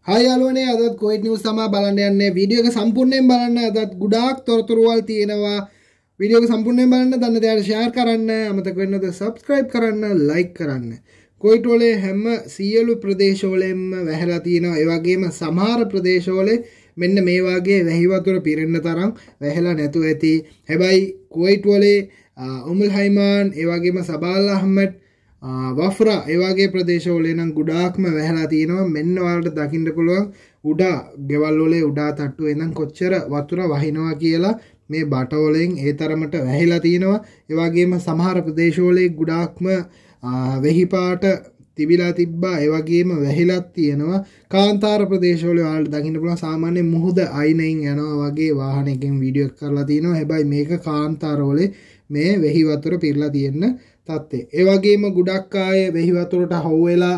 हाय යාළුවනේ අදත් කුවයිට් නිවුස් තමයි බලන්න යන්නේ වීඩියෝ එක සම්පූර්ණයෙන් බලන්න අදත් ගොඩාක් තොරතුරුවල් තියෙනවා වීඩියෝ එක සම්පූර්ණයෙන් බලන්න දන්න දයාට ෂෙයාර් කරන්න අමතක වෙන්නේ නැතුව සබ්ස්ක්‍රයිබ් කරන්න ලයික් කරන්න කුවයිට් වල හැම සියලු ප්‍රදේශවලෙම වැහලා තියෙනවා ඒ වගේම සමහර ප්‍රදේශවල මෙන්න මේ වාගේ වැහි වතුර පිරෙන්න තරම් වැහලා නැතුව ඇති හැබැයි කුවයිට් වල උමුල් හයිමාන් ඒ වගේම සබාල් අහමඩ් වෆ්රා ඒ වගේ ප්‍රදේශවල නම් ගොඩාක්ම වැහලා තියෙනවා මෙන්න ඔයාලට දකින්න පුළුවන් උඩා ගෙවල් වල උඩා තට්ටුවේ නම් කොච්චර වතුර වහිනවා කියලා මේ බටවලෙන් ඒ තරමට වැහිලා තියෙනවා ඒ වගේම සමහර ප්‍රදේශවල ගොඩාක්ම වෙහි පාට තිබිලා තිබ්බා ඒ වගේම වැහිලත් තියෙනවා කාන්තාර ප්‍රදේශවල ඔයාලට දකින්න පුළුවන් සාමාන්‍ය මුහුද අයිනෙන් යනවා වගේ වාහනයකින් වීඩියෝ එක කරලා තියෙනවා හැබැයි මේක කාන්තාරවල මේ වෙහි වතුර පිරලා තියෙන තත්ත්වය. ඒ වගේම ගොඩක් අය වෙහි වතුරට හවු වෙලා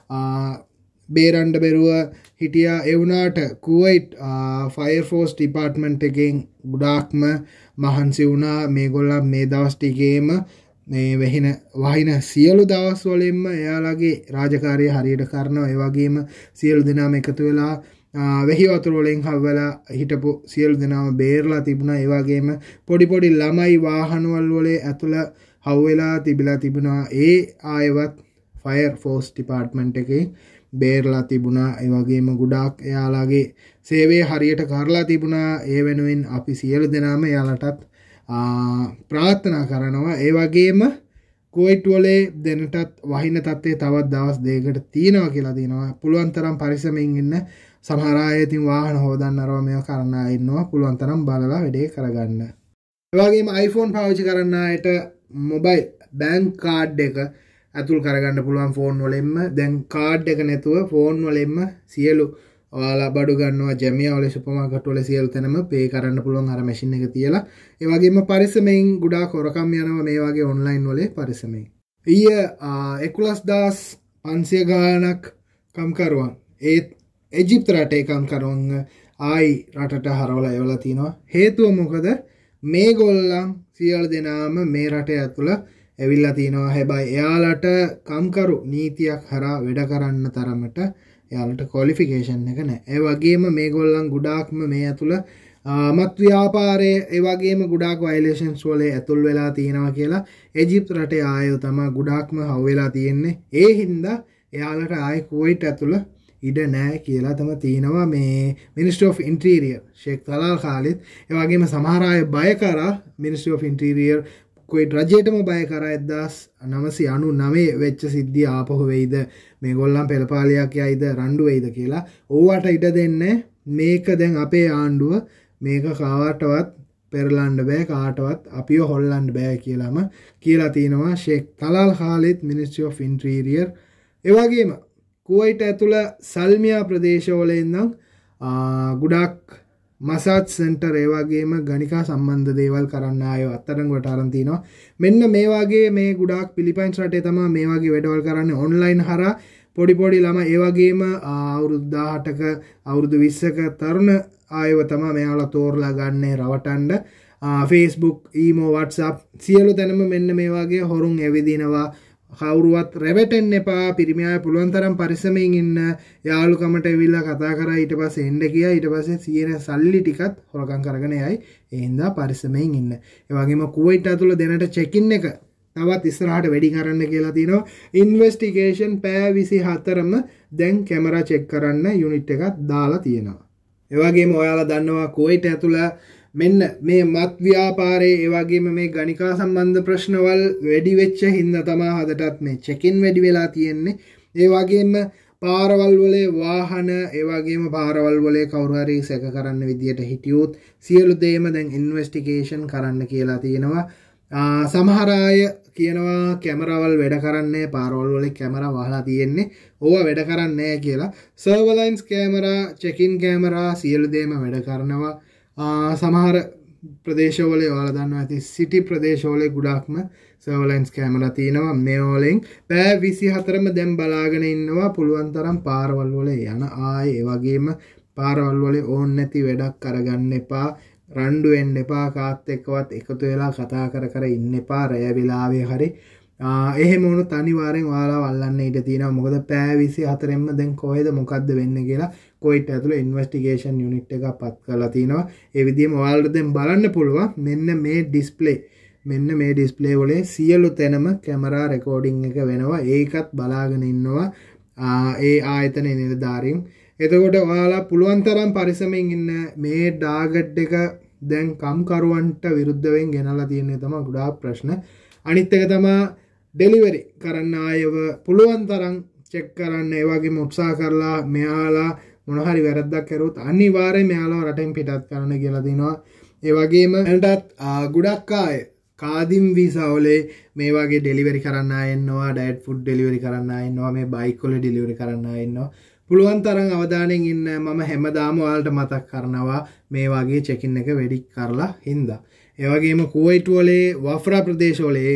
බේරන්න බැරුව හිටියා. ඒ වුණාට කුවයිට් ෆයර් ෆෝස් ඩිපාර්ට්මන්ට් එකෙන් ගොඩක්ම මහන්සි වුණා. මේගොල්ලන් මේ දවස් ටිකේම මේ වහින සියලු දවස් වලින්ම එයාලගේ රාජකාරිය හරියට කරනවා. ඒ වගේම සියලු දෙනාම එකතු වෙලා වෙහි වතුර වලින් හවලා හිටපු සියලු දෙනාම බේරලා තිබුණා. ඒ වගේම පොඩි පොඩි ළමයි වාහනවල වල ඇතුළ හවු වෙලා තිබිලා තිබුණා. ඒ ආයවත් ෆයර් ෆෝස් ඩිපාර්ට්මන්ට් එකේ බේරලා තිබුණා. ඒ වගේම ගොඩාක් එයාලගේ සේවය හරියට කරලා තිබුණා. ඒ වෙනුවෙන් අපි සියලු දෙනාම එයාලටත් ප්‍රාර්ථනා කරනවා. ඒ වගේම කුවයිට් වල දැනටත් වහින තත්ත්වය තවත් දවස් දෙකකට තියෙනවා කියලා තියෙනවා. පුළුවන් තරම් පරිස්සමෙන් ඉන්න. සමහර අය ඉතින් වාහන හොදන්න අරව මේවා කරන්න අය ඉන්නවා. පුළුවන් තරම් බලලා වැඩේ කරගන්න. ඒ වගේම iPhone පාවිච්චි කරන්න අයට මොබයිල් බැංක් කාඩ් එක ඇතුල් කරගන්න පුළුවන් ෆෝන් වලින්ම. දැන් කාඩ් එක නැතුව ෆෝන් වලින්ම සියලු ඔයාලා බඩු ගන්නවා ජැමියා වල සුපර් මාකට් වල සියලු තැනම පේ කරන්න පුළුවන් අර මැෂින් එක තියලා. ඒ වගේම පරිස්සමෙන් ගොඩාක් හොරකම් යනවා මේ වගේ ඔන්ලයින් වල පරිස්සමෙන්. ඊය 11500 ගාණක් කම්කරුවන් ඒත් එජිප්ත රටේ කම්කරුවන් ආයි රටට හරවලා එවලා තිනවා. හේතුව මොකද? මේගොල්ලන් සියලු දෙනාම මේ රටේ ඇතුළ ඇවිල්ලා තිනවා. හැබැයි එයාලට කම්කරු නීතියක් හරහා වැඩ කරන්න තරමට එයාලට ක්වොලිෆිකේෂන් එක නැහැ. ඒ වගේම මේගොල්ලන් ගොඩාක්ම මේ ඇතුළ මත් ව්‍යාපාරයේ ඒ වගේම ගොඩාක් වයලේෂන්ස් වල ඇතුල් වෙලා තියෙනවා කියලා එජිප්ත රටේ ආයෝ තමයි ගොඩාක්ම හවු වෙලා තියෙන්නේ. ඒ හින්දා එයාලට ආයි කුවයිට් ඇතුළ ඉඩ නැහැ කියලා තමයි තියෙනවා. මේ ministry of interior Sheikh Talal Khalid ඒ වගේම සමහර අය බය කරා මිනිස්ට්‍රි ඔෆ් ඉන්ටීරියර් කුවයිට් රජයටම බය කරා 1999 වෙච්ච සිද්ධිය ආපහු වෙයිද මේගොල්ලන් පෙළපාලියක් යයිද රණ්ඩු වෙයිද කියලා. ඕවට ඉඩ දෙන්නේ මේක දැන් අපේ ආණ්ඩුව මේක කාටවත් පෙරලන්න බෑ කාටවත් අපිව හොල්ලන්න බෑ කියලාම කියලා තිනවා Sheikh Talal Khalid ministry of interior. ඒ වගේම කුවයිට් ඇතුළ සල්මියා ප්‍රදේශවල ඉඳන් ගොඩක් මසාජ් සෙන්ටර් ඒ වගේම ගණිකා සම්බන්ධ දේවල් කරන්න ආයෝ අත්අඩංගුවට අරන් තිනවා. මෙන්න මේ වගේ මේ ගොඩක් පිලිපයින්ස් රටේ තමයි මේ වගේ වැඩවල් කරන්නේ ඔන්ලයින් හරහා පොඩි පොඩි ළමයි ඒ වගේම අවුරුදු 18ක අවුරුදු 20ක තරුණ ආයව තමයි මෙයාලා තෝරලා ගන්නේ රවටන්න. Facebook, ඊමෝ, WhatsApp සියලු තැනම මෙන්න මේ වගේ හොරුන් ඇවිදිනවා. කවුරුවත් රැවටෙන්න එපා. පිරිමි අය පුළුවන් තරම් පරිස්සමෙන් ඉන්න. යාළුකමට ඇවිල්ලා කතා කරා ඊට පස්සේ එන්න ගියා. ඊට පස්සේ සියන සල්ලි ටිකත් හොරකම් කරගෙන යයි. ඒ හින්දා පරිස්සමෙන් ඉන්න. ඒ වගේම කුවයිට් ඇතුළ දෙනට චෙකින් එක තවත් ඉස්සරහට වැඩි කරන්න කියලා තියෙනවා. ඉන්වෙස්ටිගේෂන් පැය 24ම දැන් කැමරා චෙක් කරන්න යුනිට් එකක් දාලා තියෙනවා. ඒ වගේම ඔයාලා දන්නවා කුවයිට් ඇතුළ මෙන්න මේ මත් ව්‍යාපාරයේ ඒ වගේම මේ ගණිකා සම්බන්ධ ප්‍රශ්නවල් වැඩි වෙච්ච හින්දා තමයි හදටත් මේ චෙකින් වැඩි වෙලා තියෙන්නේ. ඒ වගේම පාරවල් වල වාහන ඒ වගේම පාරවල් වල කවුරු හරි සැක කරන්න විදියට හිටියොත් සියලු දේම දැන් ඉන්වෙස්ටිගේෂන් කරන්න කියලා තියෙනවා. සමහර අය කියනවා කැමරාවල් වැඩ කරන්නේ පාරවල් වල කැමරා වහලා තියෙන්නේ. ඕවා වැඩ කරන්නේ නැහැ කියලා. සර්වලයින්ස් කැමරා, චෙකින් කැමරා සියලු දේම වැඩ කරනවා. සමහර ප්‍රදේශවල ඔයාලා දන්නවා ඇති සිටි ප්‍රදේශවල ගොඩක්ම සර්වලයින්ස් කැමරා තියෙනවා. මේ වලින් පැය 24ම දැන් බලාගෙන ඉන්නවා. පුළුවන් තරම් පාරවල් වල යන ආයේ ඒ වගේම පාරවල් වල ඕන් නැති වැඩක් කරගන්න එපා. රණ්ඩු වෙන්න එපා. කාත් එක්කවත් එකතු වෙලා කතා කර ඉන්න එපා. රැය වෙලාවේ හරි එහෙම වුණොත් අනිවාර්යෙන් ඔයාලා වල්ලන්න ඉඩ තියෙනවා. මොකද පෑ 24න්ම දැන් කොහෙද මොකද්ද වෙන්නේ කියලා කොයිට් ඇතුළේ ඉන්වෙස්ටිගේෂන් යුනිට් එකක් පත් කරලා තිනවා. ඒ විදිහම ඔයාලට දැන් බලන්න පුළුවන් මෙන්න මේ ඩිස්ප්ලේ වලේ සියලු තැනම කැමරා රෙකෝඩින් එක වෙනවා. ඒකත් බලාගෙන ඉන්නවා ඒ ආයතනයේ නිලධාරීන්. එතකොට ඔයාලා පුළුවන් තරම් පරිස්සමෙන් ඉන්න. මේ ඩාගට් එක දැන් කම්කරුවන්ට විරුද්ධවෙන් ගෙනලා තියෙන්නේ තමයි ගොඩාක් ප්‍රශ්න. අනිත් එක තමයි ඩෙලිවරි කරන්න ආයව පුළුවන් තරම් චෙක් කරන්න. ඒ වගේම උත්සාහ කරලා මෙයාලා මොන හරි වැරද්දක් කරුවොත් අනිවාර්යයෙන් මෙයාලව රටෙන් පිටත් කරන්න කියලා දිනවා. ඒ වගේම එන්ටත් ගොඩක් අය කාදිම් වීසා වලේ මේ වගේ ඩෙලිවරි කරන්න ආය ඉන්නවා. ඩයට් ෆුඩ් ඩෙලිවරි කරන්න ආය ඉන්නවා. මේ බයික් වල ඩෙලිවරි කරන්න ආය ඉන්නවා. පුළුවන් තරම් අවධානයෙන් ඉන්න. මම හැමදාම ඔයාලට මතක් කරනවා මේ වගේ චෙකින් එක වෙඩි කරලා හින්දා. ඒ වගේම කුවයිට් වලේ වෆ්රා ප්‍රදේශවලේ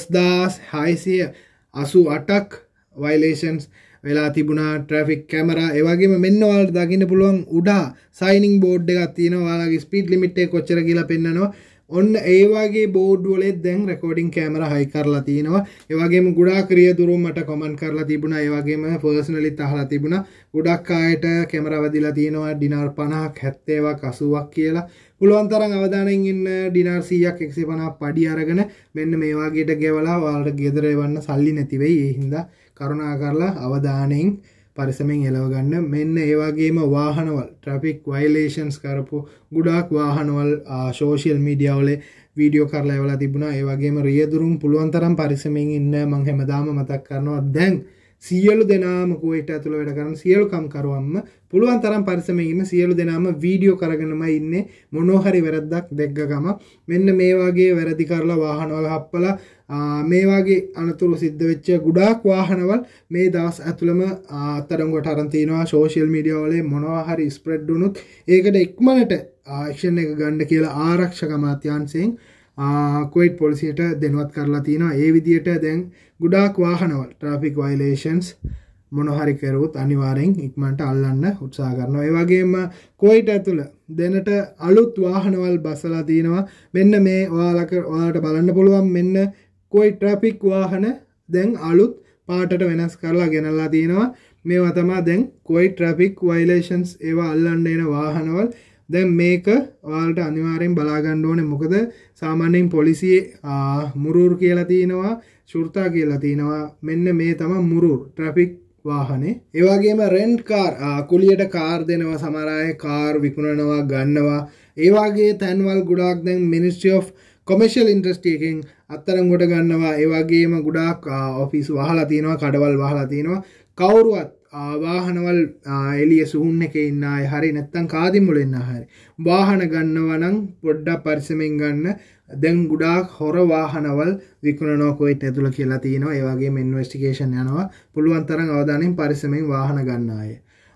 11688ක් වයලේෂන්ස් වෙලා තිබුණා. ට්‍රැෆික් කැමරා ඒ වගේම මෙන්න ඔයාලට දකින්න පුළුවන් උඩා සයිනින් බෝඩ් එකක් තියෙනවා. ඔයාලගේ ස්පීඩ් ලිමිට් එක කොච්චර කියලා පෙන්නනවා. ඔන්න ඒ වගේ බෝඩ් වලේ දැන් රෙකෝඩින් කැමරා හයි කරලා තිනවා. ඒ වගේම ගොඩාක් ක්‍රියාදුරු මට කමෙන්ට් කරලා තිබුණා. ඒ වගේම පර්සනලිත් අහලා තිබුණා. ගොඩක් අයට කැමරා වදිලා තිනවා ඩිනාර් 50ක් 70ක් 80ක් කියලා. පුළුවන් තරම් අවධානයෙන් ඉන්න. ඩිනාර් 100ක් 150ක් පඩි අරගෙන මෙන්න මේ වගේට ගෙවලා ඔයාලට ගෙදර එවන්න සල්ලි නැති වෙයි. ඒ හින්දා කරුණා කරලා අවධානයෙන් පරිස්සමෙන් එලව ගන්න. මෙන්න ඒ වගේම වාහනවල ට්‍රැෆික් වයලේෂන්ස් කරපු ගොඩාක් වාහනවල සෝෂියල් මීඩියා වල වීඩියෝ කරලා එවලා තිබුණා. ඒ වගේම රියදුරුන් පුළුවන් තරම් පරිස්සමෙන් ඉන්න. මම හැමදාම මතක් කරනවා දැන් සියලු දෙනාම කුවයිට් ඇතුළේ වැඩ කරන සියලු කම්කරුවන්ම පුළුවන් තරම් පරිස්සමෙන් ඉන්න. සියලු දෙනාම වීඩියෝ කරගෙනමයි ඉන්නේ. මොනවා හරි වැරද්දක් දැක්ක ගම මෙන්න මේ වගේ වැරදි කරලා වාහනවල හප්පලා මේ වගේ අනතුරු සිද්ධ වෙච්ච ගොඩාක් වාහනවල මේ දවස් ඇතුළම අත්අඩංගුවට අරන් තිනවා. සෝෂියල් මීඩියා වල මොනවා හරි ස්ප්‍රෙඩ් වුණොත් ඒකට ඉක්මනට ඇක්ෂන් එක ගන්න කියලා ආරක්ෂක අමාත්‍යාංශයෙන් කුවයිට් පොලිසියට දැනුවත් කරලා තිනවා. ඒ විදිහට දැන් ගොඩාක් වාහනවල ට්‍රැෆික් වයලේෂන්ස් මොන හරි කරුවොත් අනිවාර්යෙන් ඉක්මනට අල්ලන්න උත්සාහ කරනවා. ඒ වගේම කුවයිට් ඇතුළේ දැනට අලුත් වාහනවල බසලා තිනවා. මෙන්න මේ ඔයාලට බලන්න පුළුවන්. මෙන්න කුවයිට් ට්‍රැෆික් වාහන දැන් අලුත් පාටට වෙනස් කරලා ගෙනල්ලා තිනවා. මේවා තමයි දැන් කුවයිට් ට්‍රැෆික් වයලේෂන්ස් ඒවා අල්ලන්න එන වාහනවල. දැන් මේක ඔයාලට අනිවාර්යෙන් බලා ගන්න ඕනේ. මොකද සාමාන්‍යයෙන් පොලිසියේ මුරූර් කියලා තිනවා, ශුර්තා කියලා තිනවා. මෙන්න මේ තමයි මුරූර් ට්‍රැෆික් වාහනේ. ඒ වගේම රෙන්ට් කාර් කුලියට කාර් දෙනවා. සමහර අය කාර් විකුණනවා ගන්නවා. ඒ වගේ තැන්වල ගොඩාක් දැන් මිනිස්ට්‍රි ඔෆ් කොමර්ෂල් ඉන්ඩස්ට්‍රි එකෙන් අත්අඩංගුවට ගන්නවා. ඒ වගේම ගොඩාක් ඔෆිස් වහලා තිනවා, කඩවල් වහලා තිනවා. කවුරුවත් වාහනවල් එළිය සුහුන් එකේ ඉන්න අය හරි නැත්නම් කාදිම් වල ඉන්න හරි වාහන ගන්නවා නම් පොඩ්ඩක් පරිස්සමෙන් ගන්න. දැන් ගොඩාක් හොර වාහනවල් විකුණනවා කුවයිට් ඇතුළ කියලා තියෙනවා. ඒ වගේම ඉන්වෙස්ටිගේෂන් යනවා. පුළුවන් තරම් අවධානයෙන් පරිස්සමෙන් වාහන ගන්න අය.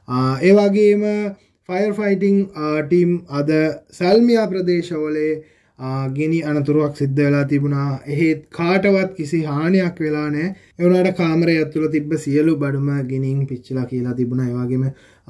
ඒ වගේම ෆයර් ෆයිටිං ටීම් අද සල්මියා ප්‍රදේශවලේ ගිනි අනතුරක් සිද්ධ වෙලා තිබුණා. එහෙත් කාටවත් කිසි හානියක් වෙලා නැහැ. ඒ වුණාට කාමරය ඇතුළේ තිබ්බ සියලු බඩුම ගිනින් පිච්චිලා කියලා තිබුණා. ඒ වගේම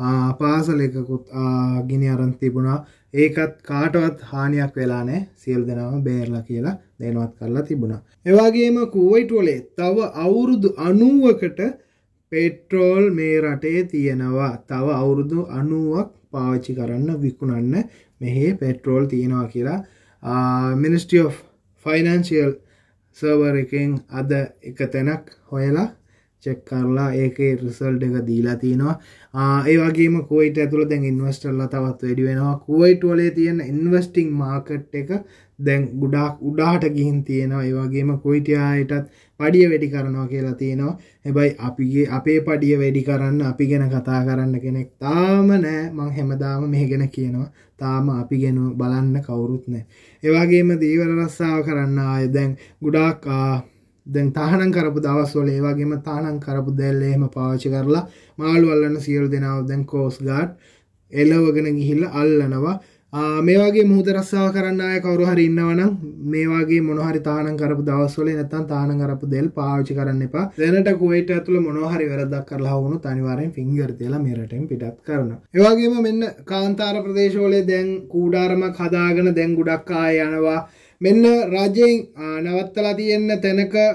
පාසල එකකුත් ගිනි අරන් තිබුණා. ඒකත් කාටවත් හානියක් වෙලා නැහැ. සියලු දෙනාම බේරලා කියලා දැනුවත් කරලා තිබුණා. ඒ වගේම කුවයිට් වලේ තව අවුරුදු 90කට පෙට්‍රෝල් මේ රටේ තියෙනවා. තව අවුරුදු 90ක් පාවිච්චි කරන්න විකුණන්න මෙහි පෙට්‍රෝල් තියෙනවා කියලා Ministry of Financial server එකෙන් අද එක තැනක් හොයලා චෙක් කරලා ඒකේ රිසල්ට් එක දීලා තිනවා. ඒ වගේම කුවයිට් ඇතුළේ දැන් ඉන්වෙස්ටර්ලා තවත් වැඩි වෙනවා. කුවයිට් වලේ තියෙන ඉන්වෙස්ටිං මාකට් එක දැන් ගොඩාක් උඩහට ගිහින් තියෙනවා. ඒ වගේම කුවයිටියායටත් පඩිය වැඩි කරනවා කියලා තියෙනවා. හැබැයි අපේ පඩිය වැඩි කරන්න අපි ගැන කතා කරන්න කෙනෙක් තාම නැහැ. මම හැමදාම මේ ගැන කියනවා. තාම අපි ගැන බලන්න කවුරුත් නැහැ. ඒ වගේම දීවර රස්සාව කරන්න ආය දැන් ගොඩාක් දැන් තහනම් කරපු දවස්වල ඒ වගේම තහනම් කරපු දැල් එහෙම පාවිච්චි කරලා මාළු අල්ලන සියලු දෙනාව දැන් කෝස්ට් ගාඩ් එලවගෙන ගිහිල්ලා අල්ලනවා. මේ වගේ මුහුද රස්සාව කරන්න ආය කවුරු හරි ඉන්නවනම් මේ වගේ මොන හරි තහනම් කරපු දවස්වල නැත්නම් තහනම් කරපු දැල් පාවිච්චි කරන්න එපා. දැනට කුවයිට් ඇතුළේ මොනවා හරි වැරද්දක් කරලා වුණොත් අනිවාර්යෙන් ෆින්ගර් තියලා මේ රටෙන් පිටත් කරනවා. ඒ වගේම මෙන්න කාන්තාර ප්‍රදේශවල දැන් කූඩාරමක් හදාගෙන දැන් ගොඩක් ආය යනවා. මෙන්න රජයෙන් නවත්තලා තියෙන තැනක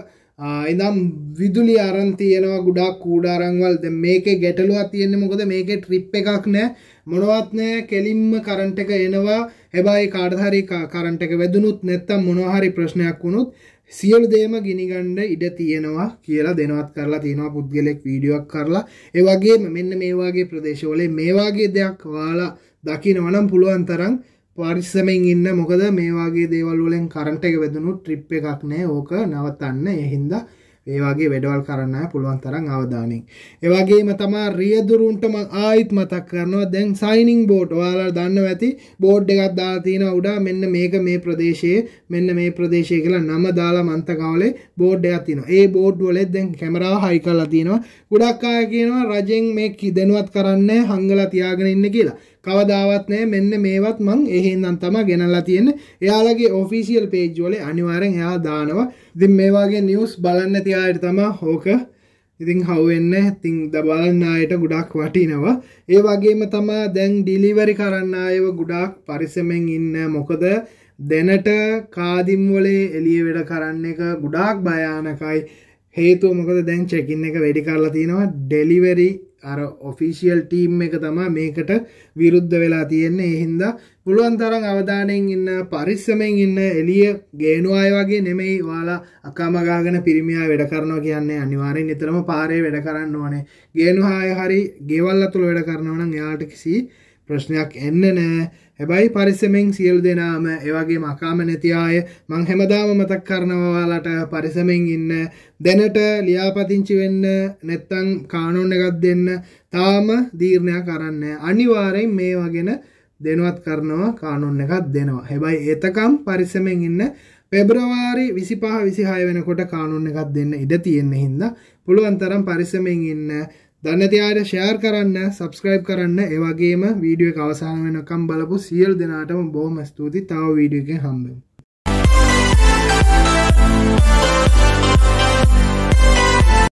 ඉඳම් විදුලි අරන් තියෙනවා ගොඩාක් කූඩාරන්වල. දැන් මේකේ ගැටලුවක් තියෙන්නේ මොකද මේකේ ට්‍රිප් එකක් නැහැ මොනවත් නැහැ කෙලින්ම කරන්ට් එක එනවා. හැබැයි කාටද හරි කරන්ට් එක වැදුනොත් නැත්තම් මොනවා හරි ප්‍රශ්නයක් වුණොත් සියලු දේම ගිනි ගන්න ඉඩ තියෙනවා කියලා දෙනවත් කරලා තිනවා පුද්ගලෙක් වීඩියෝවක් කරලා. ඒ වගේම මෙන්න මේ වගේ ප්‍රදේශවල මේ වගේ දෙයක් ඔයාලා දකිනවා නම් පුළුවන් තරම් පරිස්සමෙන් ඉන්න. මොකද මේ වගේ දේවල් වලින් කරන්ට් එක වැදුණු ට්‍රිප් එකක් නෑ. ඕක නවත්තන්න. ඒ හින්දා මේ වගේ වැඩවල් කරන්න පුළුවන් තරම් අවධානයෙන්. ඒ වගේම තමයි රියදුරුන්ට මම ආයිත් මතක් කරනවා දැන් සයිනින් බෝඩ් ඔයාලා දන්නවා ඇති බෝඩ් එකක් දාලා තියෙනවා උඩ මෙන්න මේක මේ ප්‍රදේශයේ මෙන්න මේ ප්‍රදේශය කියලා නම දාලා මන්තකවලේ බෝඩ් එකක් තියෙනවා. ඒ බෝඩ් වලේ දැන් කැමරාව හයි කරලා තියෙනවා. ගොඩක් අය කියනවා රජෙන් මේ දැනුවත් කරන්නේ හංගලා තියාගෙන ඉන්න කියලා. කවදාවත් නැහැ. මෙන්න මේවත් මං ඒ හින්දා තමයි ගෙනල්ලා තියෙන්නේ. එයාලගේ ඔෆිෂියල් පේජ් වල අනිවාර්යෙන් එයා දානවා. ඉතින් මේ වගේ නිවුස් බලන්න තියායට තමයි ඕක ඉතින් හවුවෙන්නේ. ඉතින් බලන්න ආයෙට ගොඩක් වටිනවා. ඒ වගේම තමයි දැන් ඩිලිවරි කරන්න ආයව ගොඩක් පරිස්සමෙන් ඉන්න. මොකද දැනට කාදිම් වලේ එළිය වැඩ කරන්න එක ගොඩක් භයානකයි. හේතුව මොකද දැන් චෙකින් එක වැඩි කරලා තිනවා. ඩෙලිවරි අර ඔෆිෂියල් ටීම් එක තමයි මේකට විරුද්ධ වෙලා තියෙන්නේ. ඒ හින්දා පුළුවන් තරම් අවධානයෙන් ඉන්න පරිස්සමෙන් ඉන්න. එළිය ගේනු අය වගේ නෙමෙයි. ඔයාලා අකම ගහගෙන පිරිමියා වැඩ කරනවා කියන්නේ අනිවාර්යෙන් නිතරම පාරේ වැඩ කරන්න ඕනේ. ගේනු අය හරි ගෙවල් අතුල වැඩ කරනවා නම් එයාට කිසි ප්‍රශ්නයක් එන්නේ නැහැ. හැබැයි පරිස්සමෙන් සියලු දෙනාම ඒ වගේම අකාම නැති අය මං හැමදාම මතක් කරනවා ඔයාලට පරිස්සමෙන් ඉන්න. දැනට ලියාපදිංචි වෙන්න නැත්තම් කානෝන් එකක් දෙන්න තාම දීර්ණයක් කරන්නේ. අනිවාර්යෙන් මේ වගේන දෙනවත් කරනවා කානෝන් එකක් දෙනවා. හැබැයි එතකම් පරිස්සමෙන් ඉන්න. පෙබරවාරි 25 26 වෙනකොට කානෝන් එකක් දෙන්න ඉඩ තියෙන හින්දා පුළුවන් තරම් පරිස්සමෙන් ඉන්න. දන්න තියාට ෂෙයාර් කරන්න, සබ්ස්ක්‍රයිබ් කරන්න. ඒ වගේම වීඩියෝ එක අවසන් වෙනකම් බලපු සියලු දෙනාටම බොහොම ස්තුතියි. තව වීඩියෝ එකකින් හම්බෙමු.